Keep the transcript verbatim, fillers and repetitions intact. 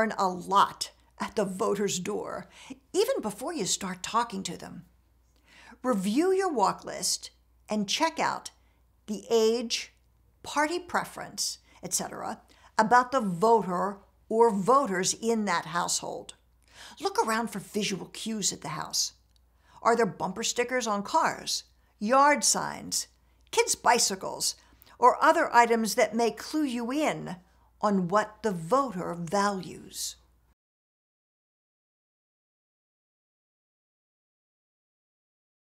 learn a lot at the voter's door, even before you start talking to them. Review your walk list and check out the age, party preference, et cetera about the voter or voters in that household. Look around for visual cues at the house. Are there bumper stickers on cars, yard signs, kids' bicycles, or other items that may clue you in on what the voter values?